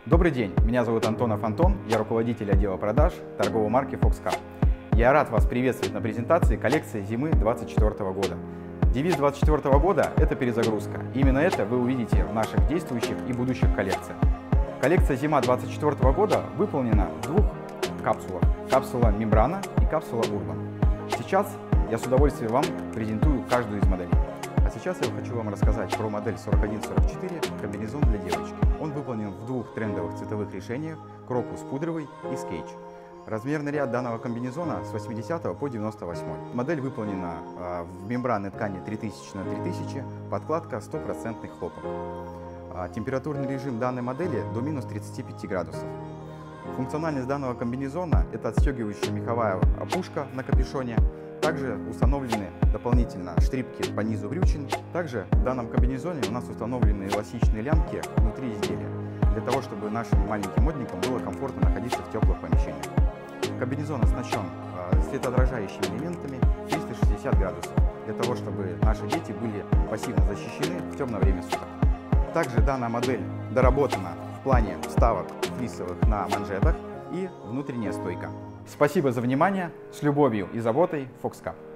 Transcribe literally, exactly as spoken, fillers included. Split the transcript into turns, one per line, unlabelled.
Добрый день, меня зовут Антонов Антон, я руководитель отдела продаж торговой марки Foxcar. Я рад вас приветствовать на презентации коллекции зимы две тысячи двадцать четвёртого года. Девиз две тысячи двадцать четвёртого года – это перезагрузка. Именно это вы увидите в наших действующих и будущих коллекциях. Коллекция зима две тысячи двадцать четвёртого года выполнена в двух капсулах – капсула Мембрана и капсула Урбан. Сейчас я с удовольствием вам презентую каждую из моделей. А сейчас я хочу вам рассказать про модель сорок один сорок четыре комбинезон для девочки. Он выполнен в двух трендовых цветовых решениях – крокус пудровый и скетч. Размерный ряд данного комбинезона с восьмидесятого по девяносто восьмой. Модель выполнена э, в мембранной ткани три тысячи на три тысячи, подкладка сто процентов хлопок. А температурный режим данной модели до минус тридцати пяти градусов. Функциональность данного комбинезона – это отстегивающая меховая опушка на капюшоне. Также установлены дополнительно штрипки по низу брючин. Также в данном комбинезоне у нас установлены эластичные лямки внутри изделия, для того, чтобы нашим маленьким модникам было комфортно находиться в теплых помещениях. Комбинезон оснащен светоотражающими элементами триста шестьдесят градусов, для того, чтобы наши дети были пассивно защищены в темное время суток. Также данная модель доработана в плане вставок флисовых на манжетах и внутренняя стойка. Спасибо за внимание. С любовью и заботой, Foxcar.